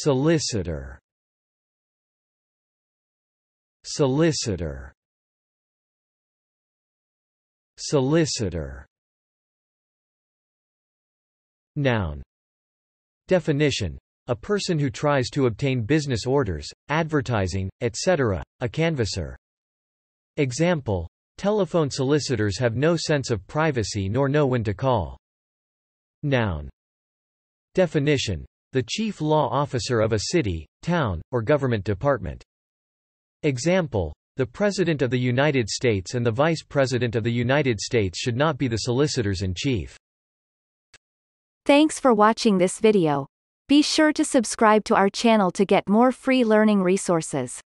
solicitor, solicitor, solicitor. Noun. Definition: a person who tries to obtain business orders, advertising, etc., a canvasser. Example: telephone solicitors have no sense of privacy nor know when to call. Noun. Definition: the chief law officer of a city, town, or government department. Example: the President of the United States and the Vice President of the United States should not be the solicitors-in-chief. Thanks for watching this video. Be sure to subscribe to our channel to get more free learning resources.